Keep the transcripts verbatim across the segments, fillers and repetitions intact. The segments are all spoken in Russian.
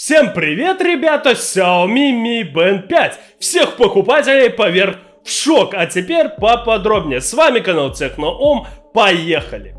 Всем привет, ребята, Xiaomi Mi Band пять. Всех покупателей поверг в шок. А теперь поподробнее. С вами канал Техноум. Поехали.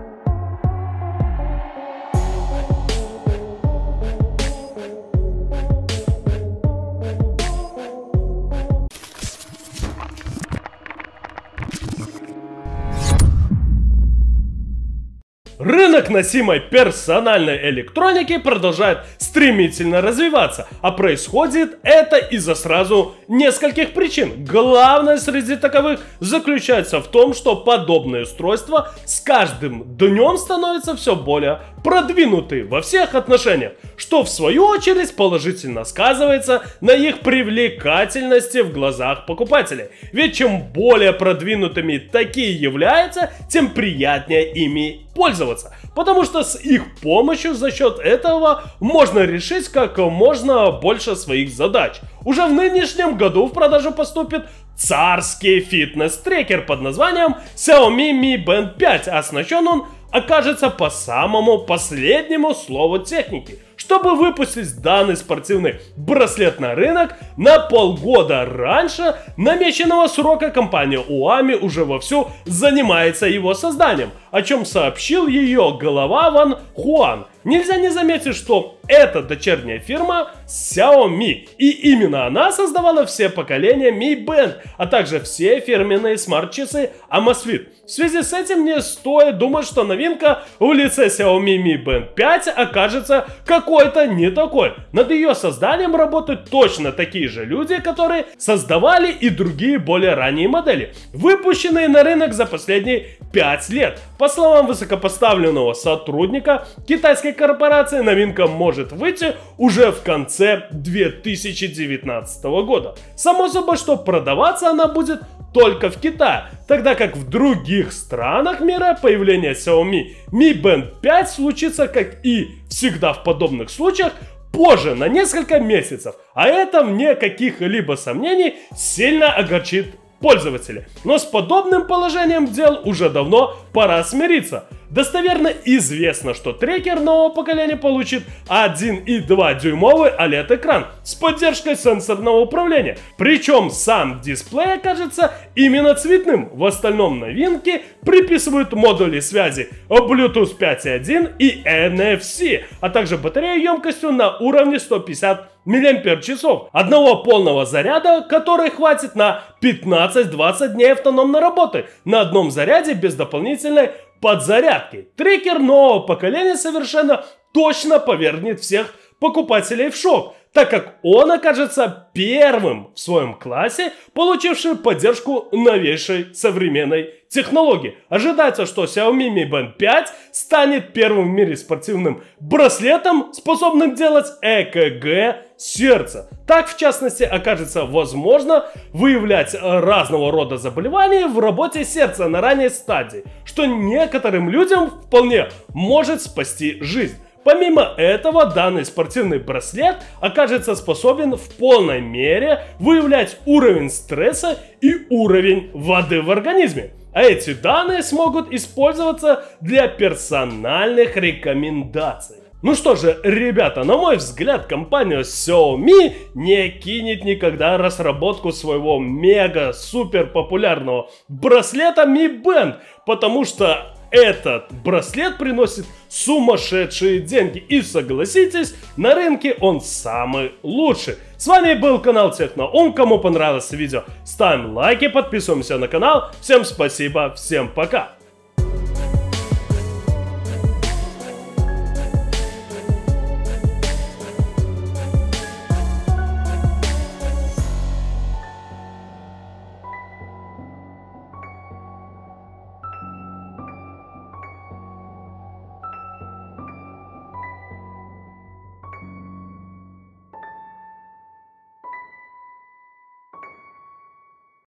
Рынок носимой персональной электроники продолжает стремительно развиваться, а происходит это из-за сразу нескольких причин. Главное среди таковых заключается в том, что подобные устройства с каждым днем становятся все более продвинуты во всех отношениях, что в свою очередь положительно сказывается на их привлекательности в глазах покупателей. Ведь чем более продвинутыми такие являются, тем приятнее ими пользоваться, потому что с их помощью за счет этого можно решить как можно больше своих задач. Уже в нынешнем году в продажу поступит царский фитнес-трекер под названием Xiaomi Mi Band пять, оснащен он окажется по самому последнему слову техники. Чтобы выпустить данный спортивный браслет на рынок на полгода раньше намеченного срока, компания Huami уже вовсю занимается его созданием, о чем сообщил ее глава Ван Хуан. Нельзя не заметить, что это дочерняя фирма Xiaomi, и именно она создавала все поколения Mi Band, а также все фирменные смарт-часы Amazfit. В связи с этим не стоит думать, что новинка в лице Xiaomi Mi Band пять окажется какой-то не такой. Над ее созданием работают точно такие же люди, которые создавали и другие более ранние модели, выпущенные на рынок за последние пять лет. По словам высокопоставленного сотрудника китайской корпорации, новинка может выйти уже в конце две тысячи девятнадцатого года. Само собой, что продаваться она будет только в Китае, тогда как в других странах мира появление Xiaomi Mi Band пять случится, как и всегда в подобных случаях, позже на несколько месяцев, а это вне каких-либо сомнений сильно огорчит пользователей. Но с подобным положением дел уже давно пора смириться. Достоверно известно, что трекер нового поколения получит один и два дюймовый о лед экран с поддержкой сенсорного управления. Причем сам дисплей окажется именно цветным. В остальном новинки приписывают модули связи Bluetooth пять и один и эн эф си, а также батарею емкостью на уровне сто пятьдесят миллиампер-часов. Одного полного заряда, который хватит на пятнадцать-двадцать дней автономной работы на одном заряде без дополнительной подзарядки. Трекер нового поколения совершенно точно повергнет всех покупателей в шок, так как он окажется первым в своем классе, получившим поддержку новейшей современной технологии. Ожидается, что Xiaomi Mi Band пять станет первым в мире спортивным браслетом, способным делать э ка гэ сердца. Так, в частности, окажется возможно выявлять разного рода заболевания в работе сердца на ранней стадии, что некоторым людям вполне может спасти жизнь. Помимо этого, данный спортивный браслет окажется способен в полной мере выявлять уровень стресса и уровень воды в организме. А эти данные смогут использоваться для персональных рекомендаций. Ну что же, ребята, на мой взгляд, компания Xiaomi не кинет никогда разработку своего мега-супер популярного браслета Mi Band, потому что этот браслет приносит сумасшедшие деньги. И согласитесь, на рынке он самый лучший. С вами был канал Техноум. Кому понравилось видео, ставим лайки, подписываемся на канал. Всем спасибо, всем пока.